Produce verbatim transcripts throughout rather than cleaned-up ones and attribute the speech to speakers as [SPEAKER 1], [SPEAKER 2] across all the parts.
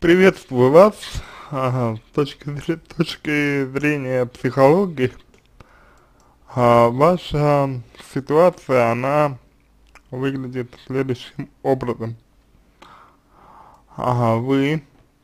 [SPEAKER 1] Приветствую вас. Ага, с точки, зре- точки зрения психологии, а, ваша ситуация, она выглядит следующим образом. Ага, вы,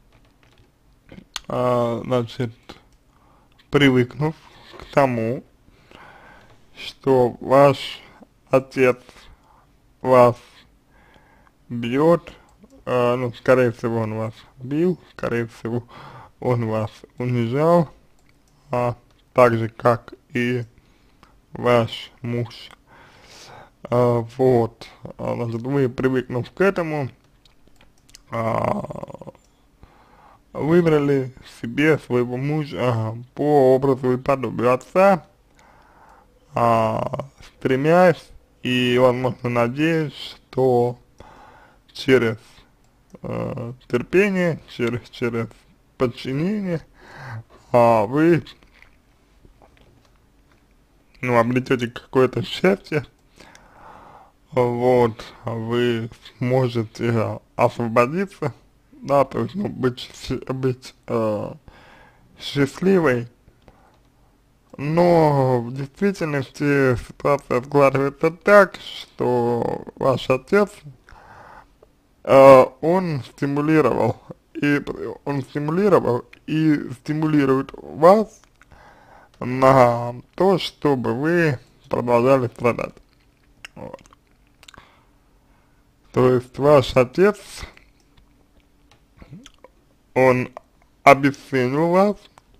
[SPEAKER 1] а, значит, привыкнув к тому, что ваш отец вас бьет, а, ну, скорее всего, он вас бил, скорее всего, он вас унижал, а так же, как и ваш муж. А, вот, а, значит, вы, привыкнув к этому, а, выбрали себе своего мужа ага, по образу и подобию отца, а, стремясь и, возможно, надеясь, что через э, терпение, через, через подчинение а, вы, ну, обретете какое-то счастье, вот, вы сможете освободиться, да, то есть, ну, быть, щ- быть э, счастливой, но в действительности ситуация складывается так, что ваш отец, э, он стимулировал, и он стимулировал и стимулирует вас на то, чтобы вы продолжали страдать. Вот. То есть ваш отец, он обесценивал вас,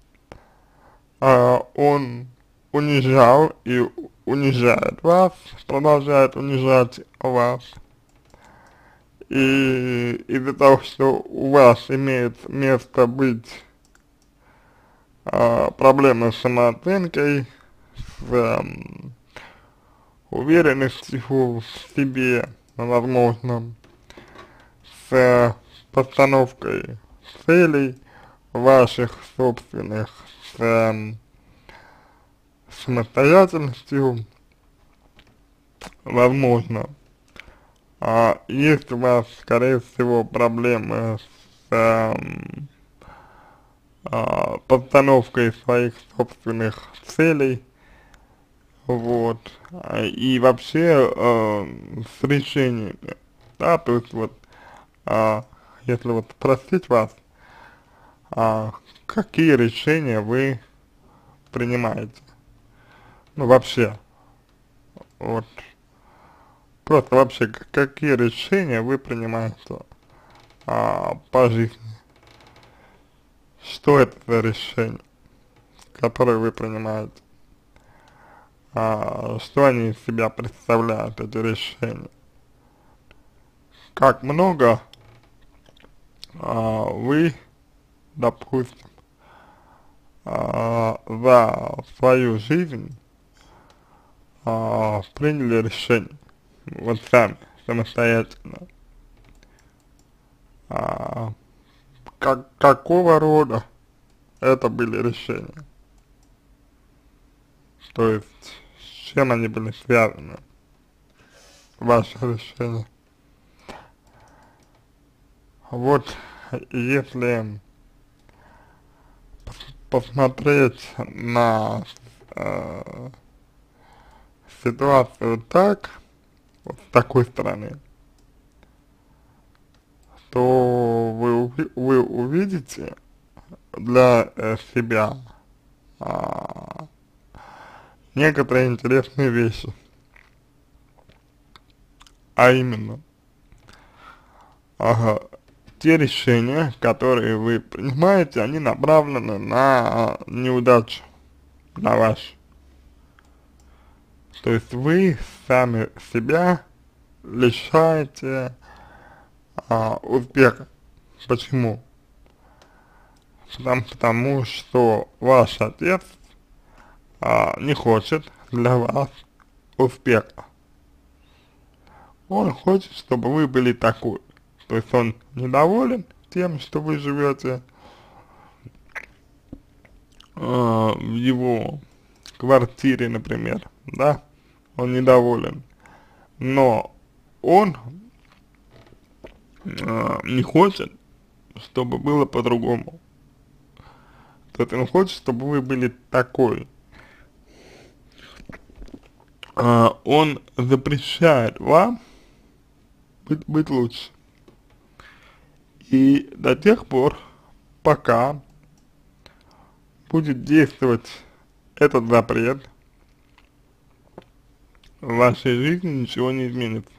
[SPEAKER 1] а, он унижал и унижает вас, продолжает унижать вас. И из-за того, что у вас имеет место быть а, проблемы с самооценкой, с эм, уверенностью в себе, возможно, с э, постановкой целей ваших собственных, с эм, самостоятельностью, возможно, а есть у вас, скорее всего, проблемы с эм, а, постановкой своих собственных целей, вот, а, и вообще э, с решениями, да, то есть вот, а, если вот спросить вас, а, какие решения вы принимаете, ну вообще, вот, просто вообще, к- какие решения вы принимаете а, по жизни, что это за решения, которые вы принимаете, а, что они из себя представляют, эти решения, как много а, вы, допустим, а, за свою жизнь а, приняли решение, вот сами, самостоятельно, а, как, какого рода это были решения, то есть с чем они были связаны, ваши решения. Вот если посмотреть на э, ситуацию так, вот с такой стороны, то вы, уви- вы увидите для э, себя а, некоторые интересные вещи, а именно, ага, те решения, которые вы принимаете, они направлены на неудачу, на вашу. То есть вы сами себя лишаете а, успеха. Почему? Потому, потому что ваш отец а, не хочет для вас успеха. Он хочет, чтобы вы были такой. То есть он недоволен тем, что вы живете э, в его квартире, например, да, он недоволен, но он э, не хочет, чтобы было по-другому. То есть он хочет, чтобы вы были такой. А, он запрещает вам быть, быть лучше. И до тех пор, пока будет действовать этот запрет, в вашей жизни ничего не изменится.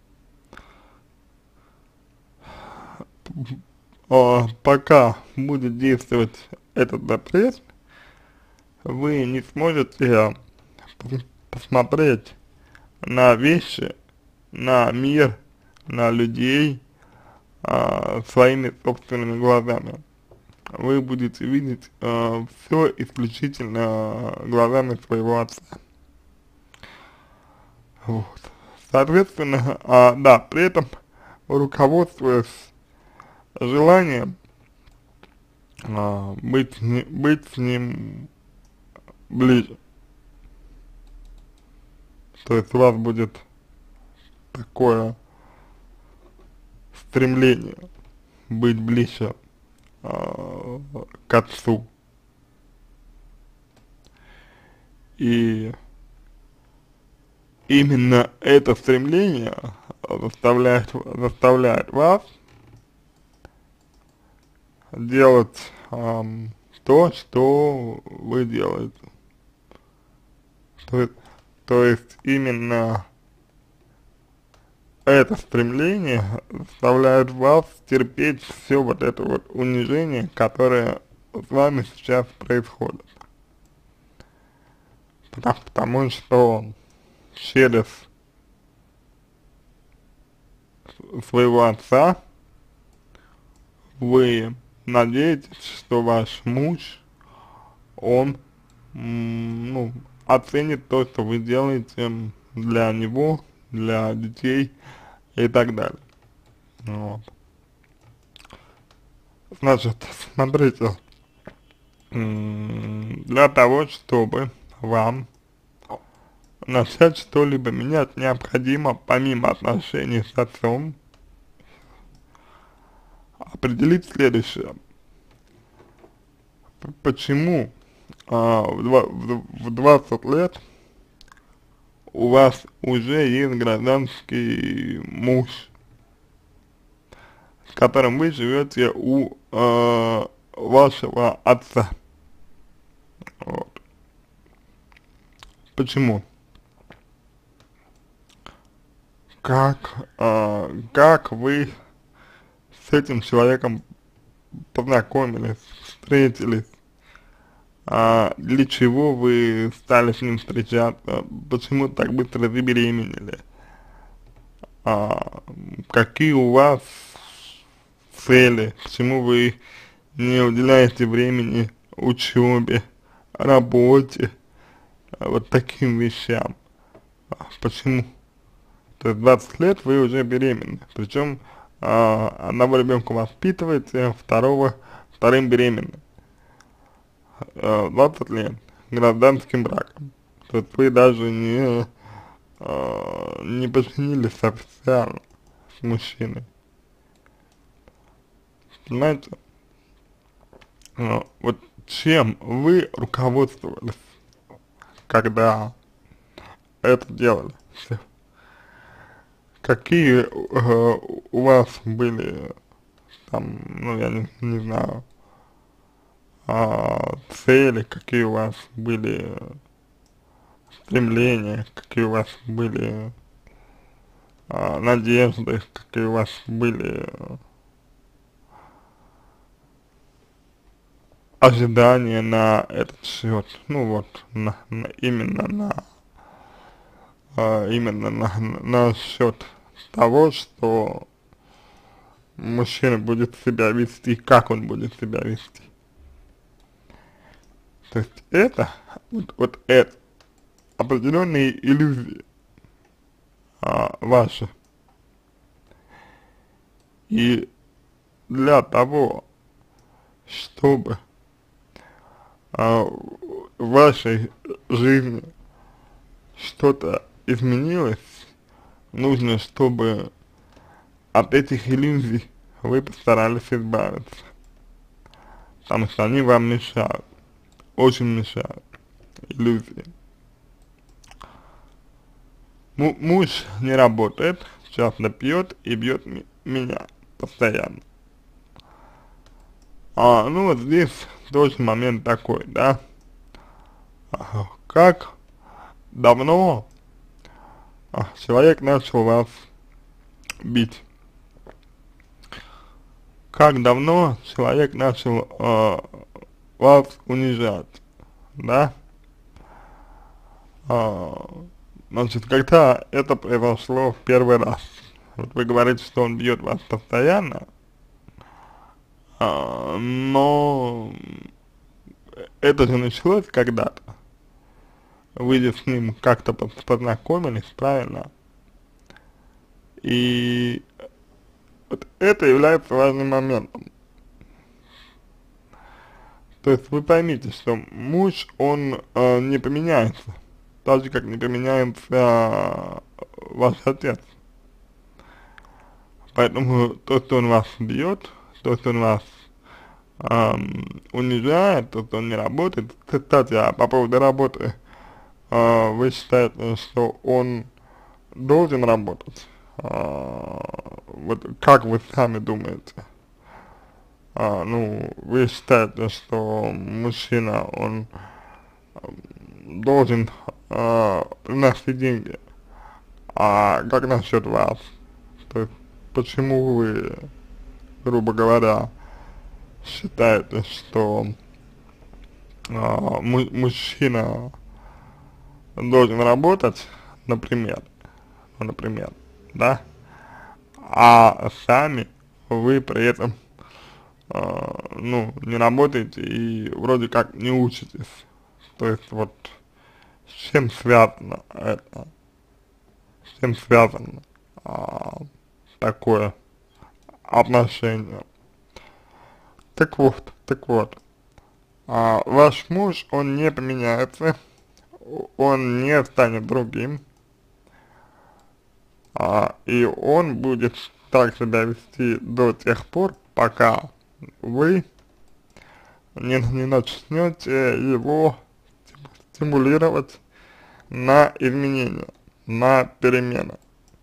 [SPEAKER 1] А, пока будет действовать этот запрет, вы не сможете посмотреть на вещи, на мир, на людей а, своими собственными глазами. Вы будете видеть а, все исключительно глазами своего отца. Вот. Соответственно, а, да, при этом руководствуясь желанием а, быть, не, быть с ним ближе. То есть у вас будет такое стремление быть ближе э, к отцу. И именно это стремление заставляет, заставляет вас делать э, то, что вы делаете. То есть, то есть именно это стремление заставляет вас терпеть все вот это вот унижение, которое с вами сейчас происходит. Потому, потому что через своего отца вы надеетесь, что ваш муж, он, ну, оценит то, что вы делаете для него, для детей и так далее. Вот. Значит, смотрите, для того, чтобы вам начать что-либо менять, необходимо, помимо отношений с отцом, определить следующее. Почему а, в двадцать лет у вас уже есть гражданский муж, с которым вы живете у э, вашего отца? Вот. Почему? Как, э, как вы с этим человеком познакомились, встретились? А для чего вы стали с ним встречаться, почему так быстро забеременели, а, какие у вас цели, почему вы не уделяете времени учебе, работе, вот таким вещам, почему? То есть двадцать лет вы уже беременны, причем а, одного ребенка воспитываете, второго, вторым беременны. двадцать лет гражданским браком. То есть вы даже не, э, не поженились официально с мужчиной. Понимаете? Э, вот чем вы руководствовались, когда это делали? Какие э, у вас были там, ну я не, не знаю, а, цели, какие у вас были стремления, какие у вас были а, надежды, какие у вас были ожидания на этот счет, ну вот, на, на, именно на, а, именно на, на счет того, что мужчина будет себя вести, как он будет себя вести. То есть это, вот, вот это, определенные иллюзии а, ваши. И для того, чтобы а, в вашей жизни что-то изменилось, нужно, чтобы от этих иллюзий вы постарались избавиться, потому что они вам мешают, очень мешают, иллюзии. Му муж не работает, часто пьет и бьет меня постоянно. А, ну вот здесь тоже момент такой, да, а, как давно а, человек начал вас бить, как давно человек начал э, вас унижать, да, а, значит, когда это произошло в первый раз, вот вы говорите, что он бьет вас постоянно, а, но это же началось когда-то, вы же с ним как-то познакомились, правильно, и вот это является важным моментом. То есть вы поймите, что муж, он э, не поменяется, так же как не поменяется э, ваш отец. Поэтому то, что он вас бьет, то, что он вас э, унижает, то, что он не работает. Кстати, а по поводу работы, э, вы считаете, что он должен работать? Э, вот как вы сами думаете? А, ну, вы считаете, что мужчина, он должен а, приносить деньги, а как насчет вас? То есть, почему вы, грубо говоря, считаете, что а, му мужчина должен работать, например, ну, например, да, а сами вы при этом Uh, ну, не работаете и вроде как не учитесь. То есть вот с чем связано это, с чем связано а, такое отношение. Так вот, так вот, а, ваш муж, он не поменяется, он не станет другим, а, и он будет так себя вести до тех пор, пока вы не, не начнете его стимулировать на изменения, на перемены.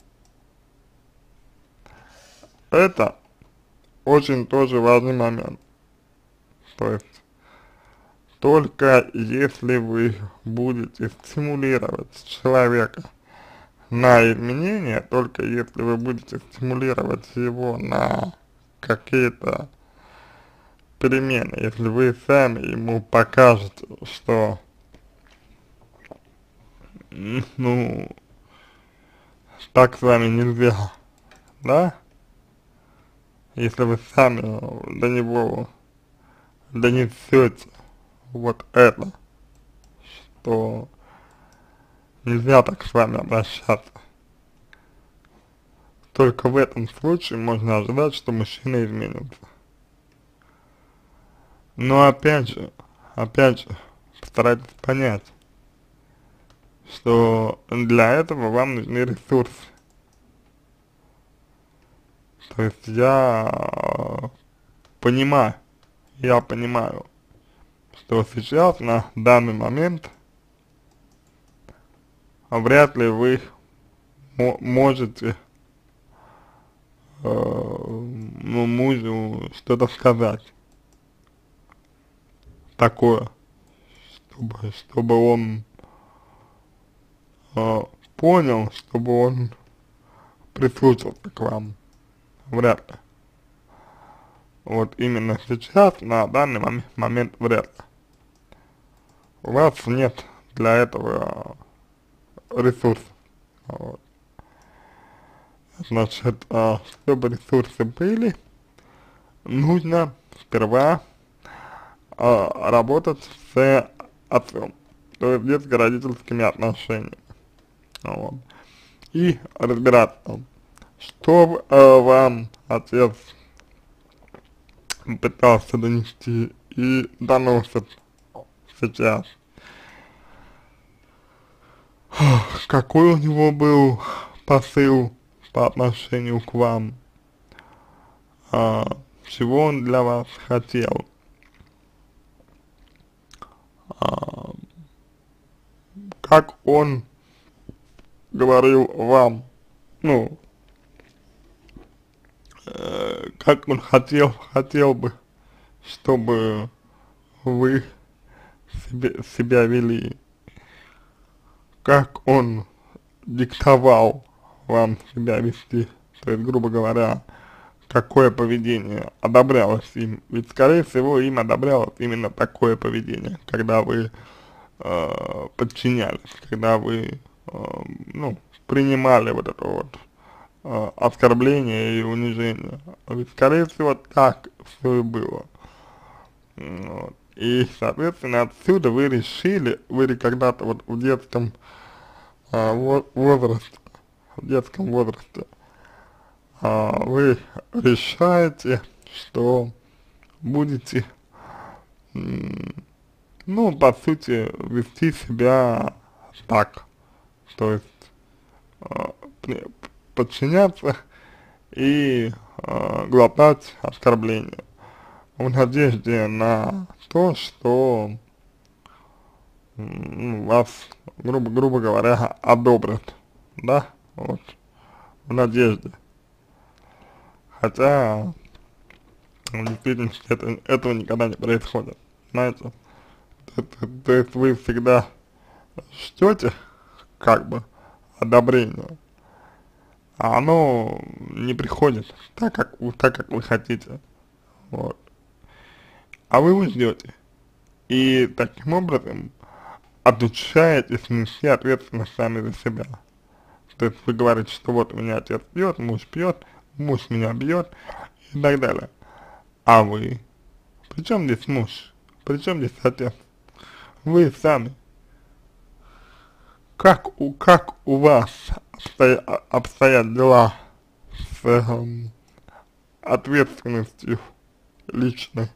[SPEAKER 1] Это очень тоже важный момент. То есть, только если вы будете стимулировать человека на изменения, только если вы будете стимулировать его на какие-то перемены, если вы сами ему покажете, что, ну, так с вами нельзя, да, если вы сами до него донесете вот это, что нельзя так с вами обращаться, только в этом случае можно ожидать, что мужчина изменится. Но опять же, опять же, постарайтесь понять, что для этого вам нужны ресурсы. То есть я понимаю, я понимаю, что сейчас, на данный момент, вряд ли вы можете э, ну, мужу что-то сказать такое, чтобы, чтобы он э, понял, чтобы он прислушался к вам, вряд ли. Вот именно сейчас, на данный мом момент, вряд ли. У вас нет для этого ресурсов. Вот. Значит, э, чтобы ресурсы были, нужно сперва а, работать с отцом, то есть детско-родительскими отношениями, вот, и разбираться, что э, вам отец пытался донести и доносит сейчас, какой у него был посыл по отношению к вам, а, чего он для вас хотел, а, как он говорил вам, ну, э, как он хотел, хотел бы, чтобы вы себе, себя вели, как он диктовал вам себя вести, то есть, грубо говоря, какое поведение одобрялось им, ведь, скорее всего, им одобрялось именно такое поведение, когда вы э, подчинялись, когда вы, э, ну, принимали вот это вот э, оскорбление и унижение, ведь, скорее всего, так все и было. Вот. И, соответственно, отсюда вы решили, вы когда-то вот в детском а, во- возрасте, в детском возрасте, а, вы решаете, что будете, м, ну, по сути, вести себя так, то есть а, при- подчиняться и а, глотать оскорбления в надежде на то, что м, вас, грубо, грубо говоря, одобрят, да, вот, в надежде. Хотя, в действительности это, этого никогда не происходит, знаете. То, то- то есть вы всегда ждете, как бы, одобрения, а оно не приходит так, как, вы- так, как вы хотите, вот. А вы его ждете. И таким образом отучаетесь нести ответственность сами за себя. То есть вы говорите, что вот у меня отец пьет, муж пьет, муж меня бьет и так далее. А вы? Причем здесь муж? Причем здесь отец? Вы сами. Как у, как у вас обстоя, обстоят дела с эм, ответственностью личной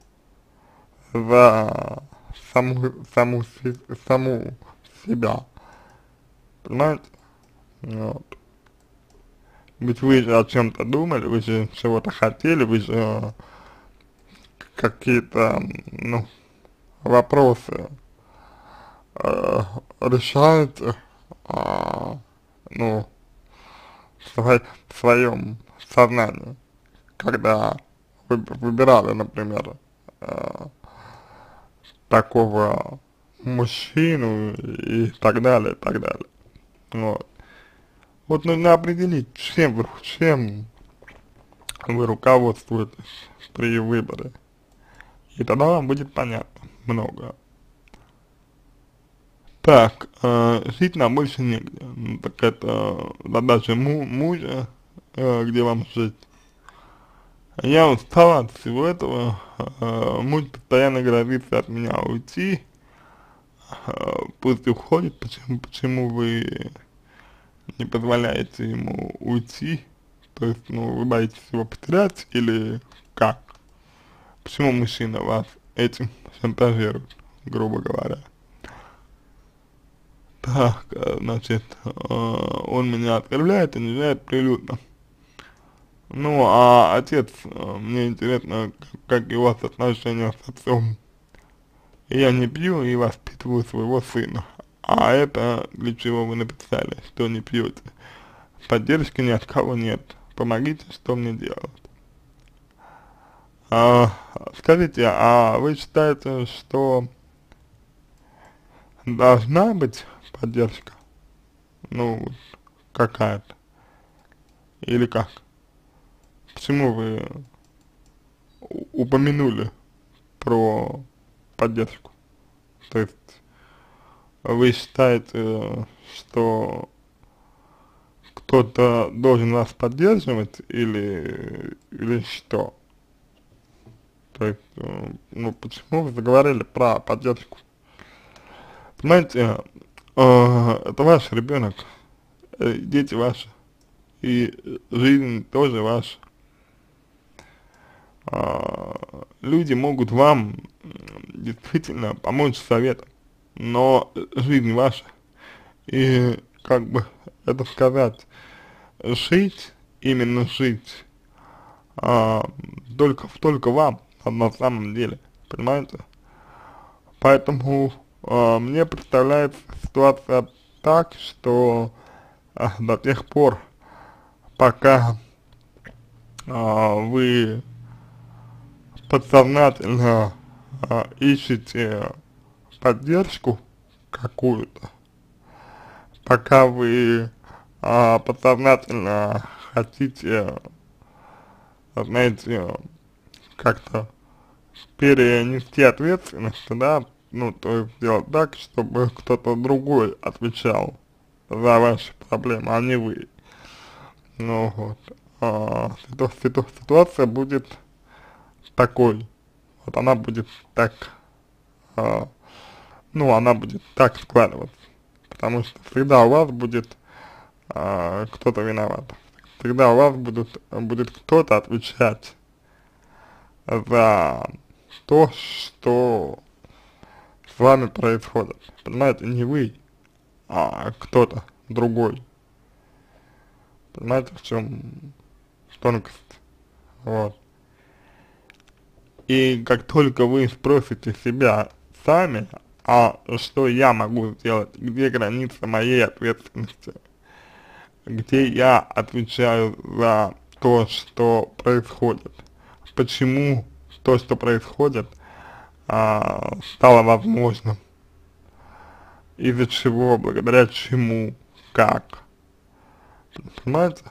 [SPEAKER 1] за саму, саму, се- саму себя? Понимаете? Вот. Ведь вы же о чем-то думали, вы же чего-то хотели, вы же э, какие-то, ну, вопросы э, решаете, э, ну, в, свой- в своем сознании, когда вы, выбирали, например, э, такого мужчину и так далее, и так далее. Вот. Вот нужно определить, чем вы, чем вы руководствуетесь при выборе. И тогда вам будет понятно много. Так, э, жить нам больше негде. Ну, так это задача му мужа, э, где вам жить. Я устал от всего этого, э, муж постоянно грозится от меня уйти, э, пусть уходит, почему, почему вы не позволяете ему уйти, то есть, ну, вы боитесь его потерять или как? Почему мужчина вас этим шантажирует, грубо говоря? Так, э, значит, э, он меня оскорбляет, унижает прилюдно. Ну, а отец, э, мне интересно, как, как у вас отношения с отцом. Я не пью и воспитываю своего сына. А это для чего вы написали, что не пьете. Поддержки ни от кого нет. Помогите, что мне делать. А, скажите, а вы считаете, что должна быть поддержка? Ну, какая-то. Или как? Почему вы у- упомянули про поддержку? То есть вы считаете, что кто-то должен вас поддерживать или, или что? То есть, э, ну почему вы заговорили про поддержку? Понимаете, э, это ваш ребенок, э, дети ваши, и жизнь тоже ваша. А, люди могут вам действительно помочь советом, но жизнь ваша. И как бы это сказать, жить, именно жить а, только, только вам, а на самом деле, понимаете? Поэтому э, мне представляется ситуация так, что э, до тех пор, пока э, вы подсознательно э, ищете поддержку какую-то, пока вы э, подсознательно хотите, знаете, как-то перенести ответственность, да, ну, то есть сделать так, чтобы кто-то другой отвечал за ваши проблемы, а не вы. Ну вот, а, ситу, ситу, ситуация будет такой, вот она будет так, а, ну, она будет так складываться, потому что всегда у вас будет а, кто-то виноват, всегда у вас будет, будет кто-то отвечать за то, что с вами происходит, понимаете, не вы, а кто-то другой, понимаете, в чем тонкость, вот. И как только вы спросите себя сами, а что я могу сделать, где граница моей ответственности, где я отвечаю за то, что происходит, почему то, что происходит, а, стало возможным, из-за чего, благодаря чему, как, понимаете?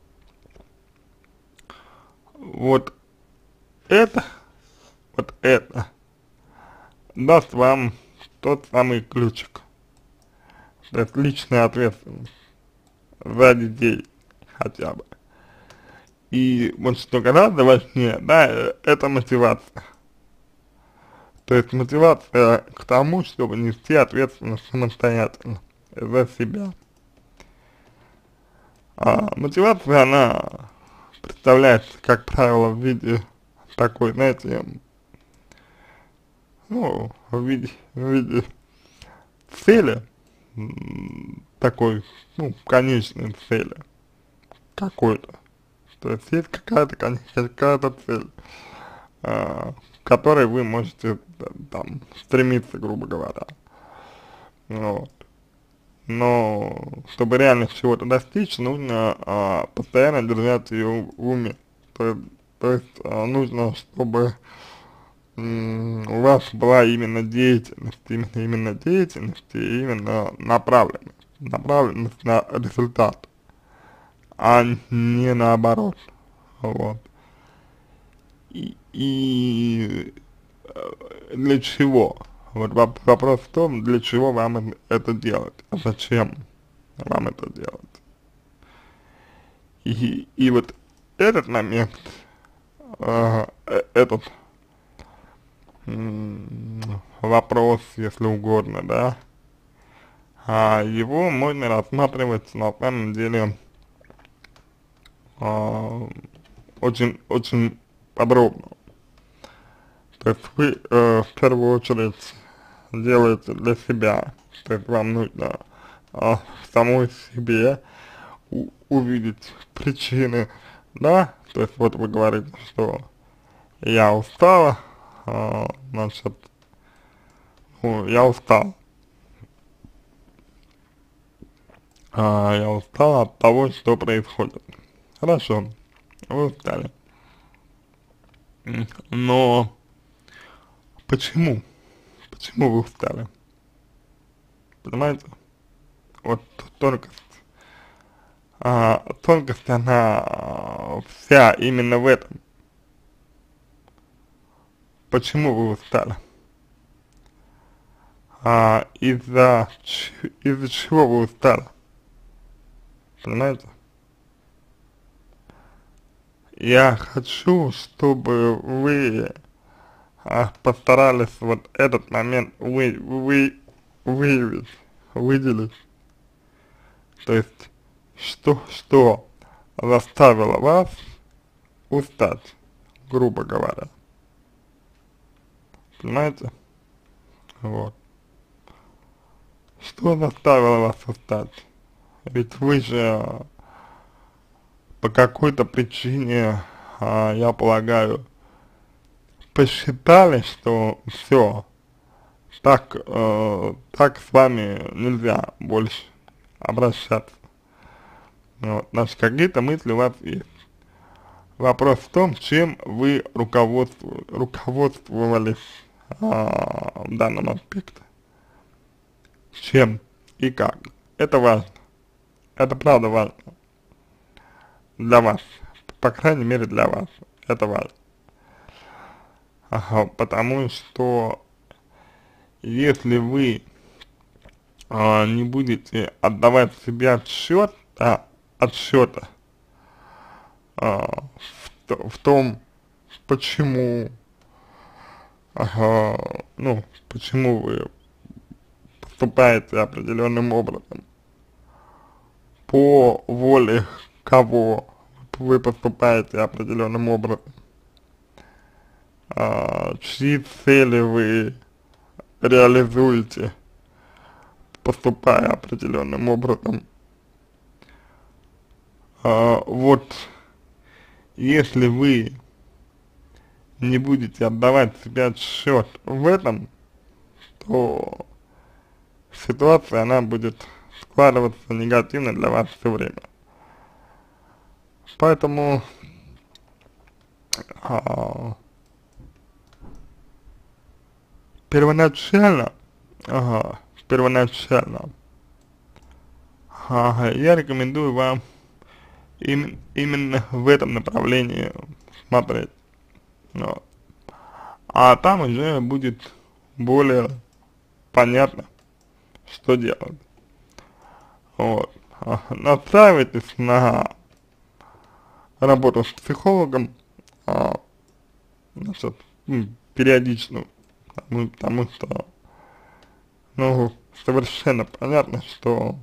[SPEAKER 1] Вот это, вот это даст вам тот самый ключик, то есть личная ответственность за детей хотя бы. И вот что гораздо важнее, да, э, это мотивация. То есть мотивация к тому, чтобы нести ответственность самостоятельно за себя. А мотивация, она представляется, как правило, в виде такой, знаете, ну, в виде, в виде цели, такой, ну, конечной цели какой-то. То есть есть какая-то какая-то цель, а, к которой вы можете там стремиться, грубо говоря. Вот. Но чтобы реально чего-то достичь, нужно а, постоянно держать ее в уме. То, то есть а, нужно, чтобы м, у вас была именно деятельность, именно, именно деятельность и именно направленность, направленность на результат, а не наоборот. Вот. И, и для чего? Вот вопрос в том, для чего вам это делать, а зачем вам это делать. И, и вот этот момент, э, этот вопрос, если угодно, да, а его можно рассматривать на самом деле а, очень, очень подробно. То есть вы э, в первую очередь делаете для себя, то есть вам нужно э, самой себе у увидеть причины, да, то есть вот вы говорите, что я устала, э, значит, ну, я устал, а, я устал от того, что происходит. Хорошо, вы устали, но почему, почему вы устали, понимаете, вот только а, тонкость, она а, вся именно в этом. Почему вы устали? А, из-за из-за чего вы устали? Понимаете? Я хочу, чтобы вы а, постарались вот этот момент вы, вы, выявить, выделить. То есть, что, что заставило вас устать, грубо говоря. Понимаете? Вот. Что заставило вас устать? Ведь вы же по какой-то причине а, я полагаю, посчитали, что все, так, э, так с вами нельзя больше обращаться. Вот, значит, какие-то мысли у вас есть. Вопрос в том, чем вы руководству, руководствовались а, в данном аспекте. Чем и как. Это важно. Это правда важно. Для вас. По крайней мере для вас. Это важно. Ага, потому что если вы а, не будете отдавать себе отсчет, а, отсчета а, в, в том, почему, ага, ну, почему вы поступаете определенным образом, по воле кого вы поступаете определенным образом, а, чьи цели вы реализуете, поступая определенным образом. А, вот если вы не будете отдавать себе отсчет в этом, то ситуация, она будет складываться негативно для вас все время. Поэтому а, первоначально, ага, первоначально ага, я рекомендую вам им, именно в этом направлении смотреть. Вот. А там уже будет более понятно, что делать. Вот. А, настраивайтесь на работу с психологом, а, значит, периодичную, потому, потому что, ну, совершенно понятно, что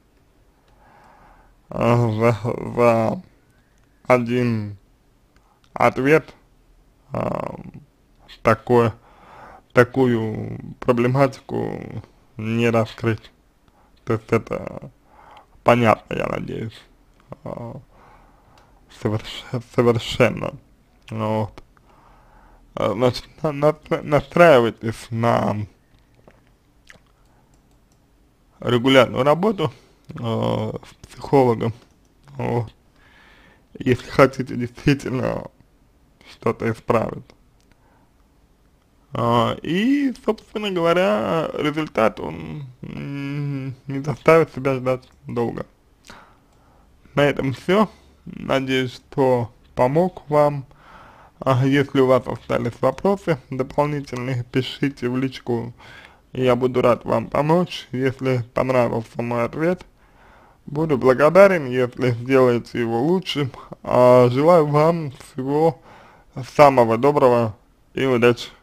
[SPEAKER 1] а, за, за один ответ а, такое, такую проблематику не раскрыть. То есть это понятно, я надеюсь, а, соверш, совершенно. Вот. А, значит, на, на, настраивайтесь на регулярную работу э, с психологом, вот, если хотите действительно что-то исправить. А, и, собственно говоря, результат, он не заставит себя ждать долго. На этом все. Надеюсь, что помог вам. А если у вас остались вопросы дополнительные, пишите в личку, я буду рад вам помочь. Если понравился мой ответ, буду благодарен, если сделаете его лучшим. А желаю вам всего самого доброго и удачи.